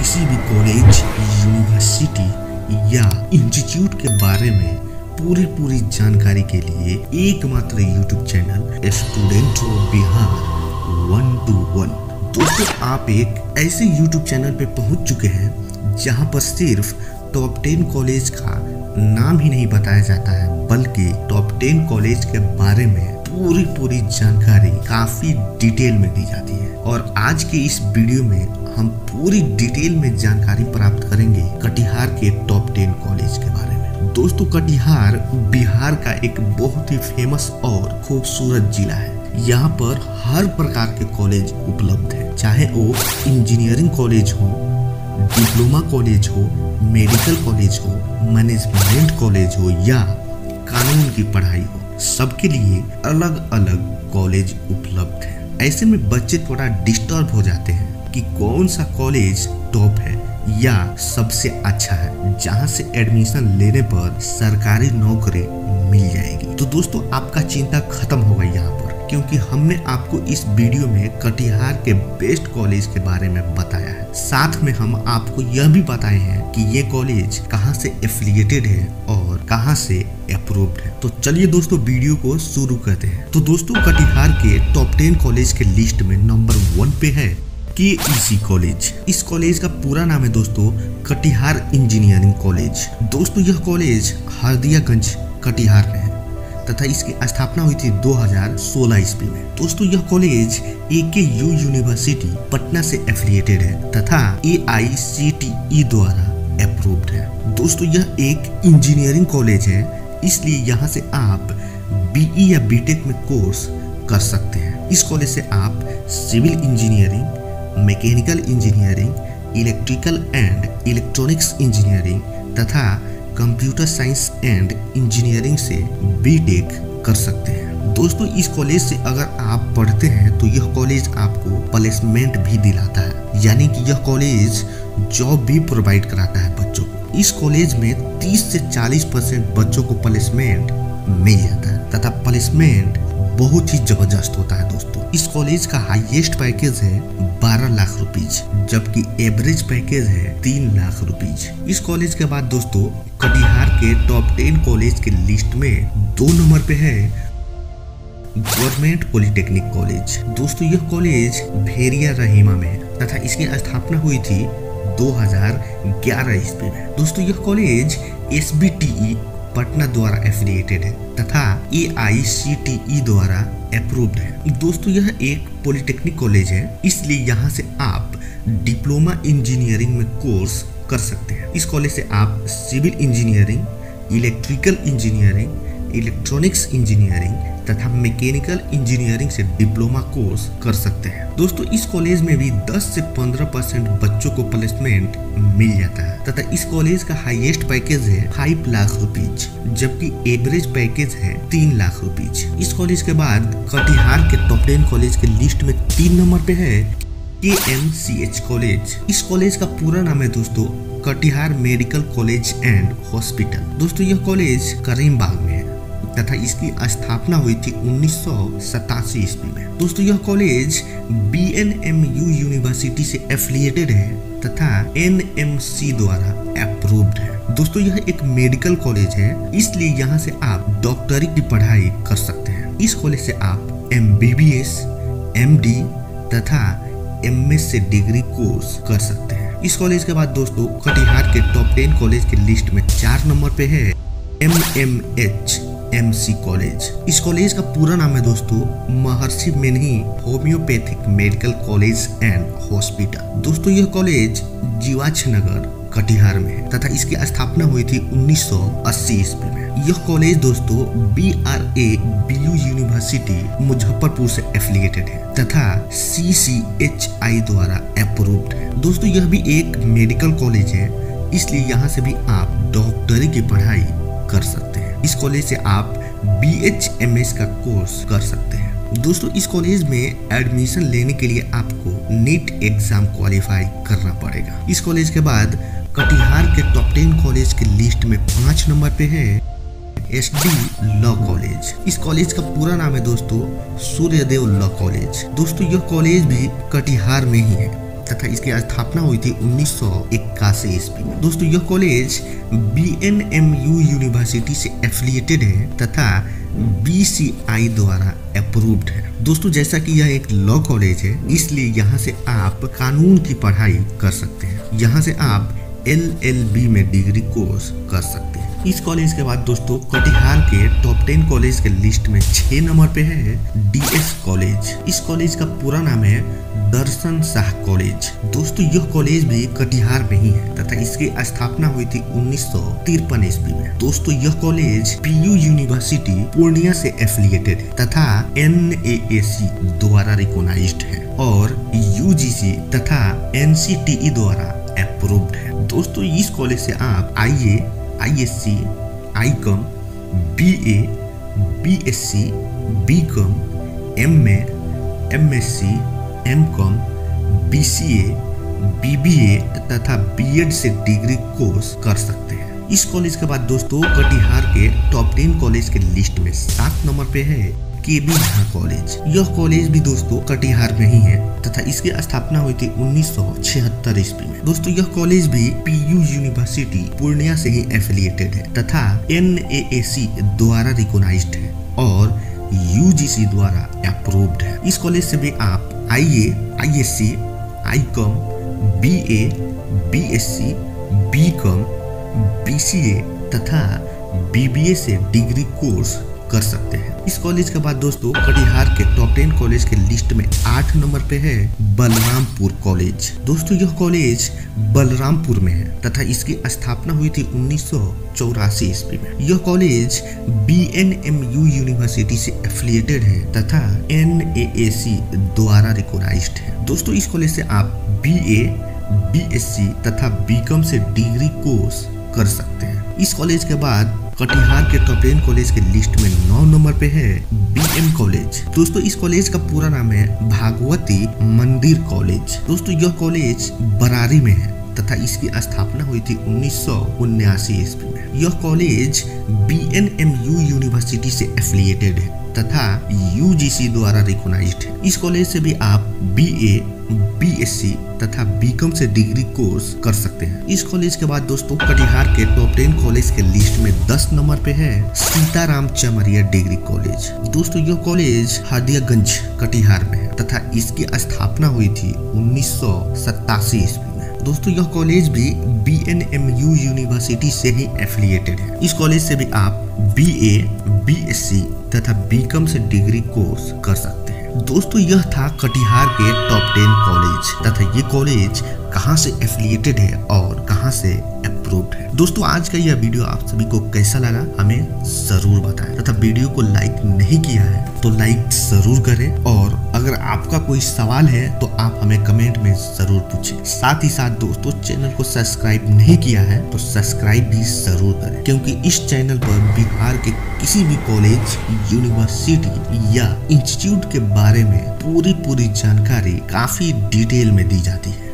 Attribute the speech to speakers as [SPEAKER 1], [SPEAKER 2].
[SPEAKER 1] किसी भी college, university या इंस्टीट्यूट के बारे में पूरी जानकारी के लिए एकमात्र YouTube channel student of Bihar 121। दोस्तों, आप एक ऐसे यूट्यूब चैनल पे पहुंच चुके हैं जहां पर सिर्फ टॉप 10 कॉलेज का नाम ही नहीं बताया जाता है, बल्कि टॉप 10 कॉलेज के बारे में पूरी जानकारी काफी डिटेल में दी जाती है। और आज के इस वीडियो में हम पूरी डिटेल में जानकारी प्राप्त करेंगे कटिहार के टॉप 10 कॉलेज के बारे में। दोस्तों, कटिहार बिहार का एक बहुत ही फेमस और खूबसूरत जिला है। यहाँ पर हर प्रकार के कॉलेज उपलब्ध है, चाहे वो इंजीनियरिंग कॉलेज हो, डिप्लोमा कॉलेज हो, मेडिकल कॉलेज हो, मैनेजमेंट कॉलेज हो या कानून की पढ़ाई हो, सबके लिए अलग अलग कॉलेज उपलब्ध है। ऐसे में बच्चे थोड़ा डिस्टर्ब हो जाते हैं कि कौन सा कॉलेज टॉप है या सबसे अच्छा है, जहां से एडमिशन लेने पर सरकारी नौकरी मिल जाएगी। तो दोस्तों, आपका चिंता खत्म होगा यहाँ पर, क्योंकि हमने आपको इस वीडियो में कटिहार के बेस्ट कॉलेज के बारे में बताया है। साथ में हम आपको यह भी बताए हैं कि ये कॉलेज कहाँ से एफिलिएटेड है और कहाँ से अप्रूव्ड है। तो चलिए दोस्तों, वीडियो को शुरू करते हैं। तो दोस्तों, कटिहार के टॉप 10 कॉलेज के लिस्ट में नंबर 1 पे है KEC कॉलेज। इस कॉलेज का पूरा नाम है दोस्तों कटिहार इंजीनियरिंग कॉलेज। दोस्तों, यह कॉलेज हरदियागंज कटिहार में है तथा इसकी स्थापना हुई थी 2016 ईस्वी में। दोस्तों, यह कॉलेज AKU यूनिवर्सिटी पटना से एफिलिएटेड है तथा AICTE द्वारा अप्रूव्ड है। दोस्तों, यह एक इंजीनियरिंग कॉलेज है, इसलिए यहाँ से आप BE या BTech में कोर्स कर सकते हैं। इस कॉलेज से आप civil engineering, mechanical engineering, electrical and electronics engineering तथा कंप्यूटर साइंस एंड इंजीनियरिंग से BTech कर सकते हैं। दोस्तों, इस कॉलेज से अगर आप पढ़ते हैं तो यह कॉलेज आपको प्लेसमेंट भी दिलाता है, यानी कि यह कॉलेज जॉब भी प्रोवाइड कराता है बच्चों को। इस कॉलेज में 30 से 40% बच्चों को प्लेसमेंट मिल जाता है तथा प्लेसमेंट बहुत ही जबरदस्त होता है। दोस्तों, इस कॉलेज का हाईएस्ट पैकेज है 12 लाख रुपीज, जबकि एवरेज पैकेज है 3 लाख रुपीज। इस कॉलेज के बाद दोस्तों, कटिहार के टॉप 10 कॉलेज के लिस्ट में 2 नंबर पे है गवर्नमेंट पॉलिटेक्निक कॉलेज। दोस्तों, यह कॉलेज भेरिया रहीमा में है तथा इसकी स्थापना हुई थी 2011 ईस्वी में। दोस्तों, यह कॉलेज SBTE पटना द्वारा एफिलिएटेड है तथा AICTE द्वारा अप्रूव्ड है। दोस्तों, यह एक पॉलिटेक्निक कॉलेज है, इसलिए यहाँ से आप डिप्लोमा इंजीनियरिंग में कोर्स कर सकते हैं। इस कॉलेज से आप civil engineering, electrical engineering, electronics engineering तथा मैकेनिकल इंजीनियरिंग से डिप्लोमा कोर्स कर सकते हैं। दोस्तों, इस कॉलेज में भी 10 से 15% बच्चों को प्लेसमेंट मिल जाता है तथा इस कॉलेज का हाईएस्ट पैकेज है 5 लाख रुपीज, जबकि एवरेज पैकेज है 3 लाख रुपीज। इस कॉलेज के बाद कटिहार के टॉप 10 कॉलेज के लिस्ट में 3 नंबर पे है KMCH कॉलेज। इस कॉलेज का पूरा नाम है दोस्तों Katihar medical college and hospital. दोस्तों, यह कॉलेज करीमबाग में है तथा इसकी स्थापना हुई थी 1987 ईस्वी में। दोस्तों, यह कॉलेज BNMU यूनिवर्सिटी से एफिलिएटेड है तथा NMC द्वारा अप्रूव्ड है। दोस्तों, यह एक मेडिकल कॉलेज है, इसलिए यहाँ से आप डॉक्टरी की पढ़ाई कर सकते हैं। इस कॉलेज से आप MBBS, MD तथा MS से डिग्री कोर्स कर सकते हैं। इस कॉलेज के बाद दोस्तों, कटिहार के टॉप 10 कॉलेज के लिस्ट में 4 नंबर पे है MMHMC कॉलेज। इस कॉलेज का पूरा नाम है दोस्तों Maharshi Menhi homeopathic medical college and hospital. दोस्तों, यह कॉलेज जीवाछ नगर कटिहार में है तथा इसकी स्थापना हुई थी 1980 ईस्वी में। यह कॉलेज दोस्तों BRABU यूनिवर्सिटी मुजफ्फरपुर से एफिलिएटेड है तथा CCHI द्वारा अप्रूव्ड है। दोस्तों, यह भी एक मेडिकल कॉलेज है, इसलिए यहाँ से भी आप डॉक्टरी की पढ़ाई कर सकते हैं। इस कॉलेज से आप BHMS का कोर्स कर सकते हैं। दोस्तों, इस कॉलेज में एडमिशन लेने के लिए आपको नीट एग्जाम क्वालिफाई करना पड़ेगा। इस कॉलेज के बाद कटिहार के टॉप 10 कॉलेज के लिस्ट में 5 नंबर पे है SD लॉ कॉलेज। इस कॉलेज का पूरा नाम है दोस्तों सूर्यदेव लॉ कॉलेज। दोस्तों, यह कॉलेज भी कटिहार में ही है तथा इसकी स्थापना हुई थी 1981 ईस्वी में। दोस्तों यह कॉलेज BNMU यूनिवर्सिटी से एफिलिएटेड है तथा BCI द्वारा अप्रूव्ड है। दोस्तों जैसा कि यह एक लॉ कॉलेज है, इसलिए यहाँ से आप कानून की पढ़ाई कर सकते हैं। यहाँ से आप LLB में डिग्री कोर्स कर सकते हैं। इस कॉलेज के बाद दोस्तों कटिहार के टॉप 10 कॉलेज के लिस्ट में 6 नंबर पे है DS कॉलेज। इस कॉलेज का पूरा नाम है दर्शन शाह कॉलेज। दोस्तों यह कॉलेज भी कटिहार में ही है तथा इसकी स्थापना हुई थी 1953 ईस्वी में। दोस्तों यह कॉलेज PU यूनिवर्सिटी पूर्णिया से एफिलिएटेड है तथा NAAC द्वारा रिकॉग्नाइज्ड है और UGC तथा NCTE द्वारा अप्रूव्ड है। दोस्तों इस कॉलेज से आप IA, ISC, ICOM, BA, BSc, BCom, MA, MSc, MCom, BCA, BBA तथा BEd से डिग्री कोर्स कर सकते हैं। इस कॉलेज के बाद दोस्तों कटिहार के टॉप 10 कॉलेज के लिस्ट में 7 नंबर पे है KB झा कॉलेज। यह कॉलेज भी दोस्तों कटिहार में ही है तथा इसकी स्थापना हुई थी 1976 ईस्वी में। दोस्तों यह कॉलेज भी PU यूनिवर्सिटी पूर्णिया से ही एफिलिएटेड है तथा NAAC द्वारा रिकॉग्नाइज्ड है और UGC द्वारा अप्रूव्ड है। इस कॉलेज से भी आप IA, ISC, ICOM, BA, BSc, BCom, BCA तथा BBA से डिग्री कोर्स कर सकते हैं। इस कॉलेज के बाद दोस्तों कटिहार के टॉप 10 कॉलेज के लिस्ट में 8 नंबर पे है बलरामपुर कॉलेज। दोस्तों यह कॉलेज बलरामपुर में है तथा इसकी स्थापना हुई थी 1984 ईस्वी में। यह कॉलेज BNMU यूनिवर्सिटी से एफिलिएटेड है तथा NAAC द्वारा रिकॉग्नाइज्ड है। दोस्तों इस कॉलेज से आप BA, BSc तथा BCom से डिग्री कोर्स कर सकते हैं। इस कॉलेज के बाद कटिहार के टॉप 10 कॉलेज के लिस्ट में 9 नंबर पे है BM कॉलेज। दोस्तों इस कॉलेज का पूरा नाम है भागवती मंदिर कॉलेज। दोस्तों यह कॉलेज बरारी में है तथा इसकी स्थापना हुई थी 1979 ईस्वी में। यह कॉलेज BNMU यूनिवर्सिटी से एफिलिएटेड है तथा UGC द्वारा रिकॉग्नाइज्ड है। इस कॉलेज से भी आप BA, BSc तथा BCom से डिग्री कोर्स कर सकते हैं। इस कॉलेज के बाद दोस्तों कटिहार के टॉप 10 कॉलेज के लिस्ट में 10 नंबर पे है सीताराम चमरिया डिग्री कॉलेज। दोस्तों यह कॉलेज हादियागंज कटिहार में है तथा इसकी स्थापना हुई थी 1987 ईस्वी में। दोस्तों यह कॉलेज भी BNMU यूनिवर्सिटी से ही एफिलिएटेड है। इस कॉलेज से भी आप BA, BSc तथा BCom से डिग्री कोर्स कर सकते हैं। दोस्तों यह था कटिहार के टॉप 10 कॉलेज तथा ये कॉलेज कहां से एफिलिएटेड है और कहां से अप्रूव्ड है। दोस्तों आज का यह वीडियो आप सभी को कैसा लगा हमें जरूर बताएं तथा वीडियो को लाइक नहीं किया है तो लाइक जरूर करें और अगर आपका कोई सवाल है तो आप हमें कमेंट में जरूर पूछें। साथ ही साथ दोस्तों चैनल को सब्सक्राइब नहीं किया है तो सब्सक्राइब भी जरूर करें क्योंकि इस चैनल पर बिहार के किसी भी कॉलेज, यूनिवर्सिटी या इंस्टीट्यूट के बारे में पूरी जानकारी काफी डिटेल में दी जाती है।